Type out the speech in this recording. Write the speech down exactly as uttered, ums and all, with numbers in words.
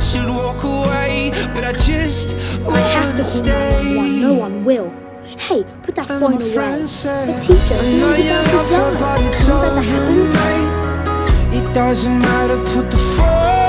should walk away, but I just I have wanna to honor one. No stay. one will. Hey, put that And phone my away. friends say, The teacher I is know not you about love to her, die. but it's Can't let that over, happen. mate. It doesn't matter, put the phone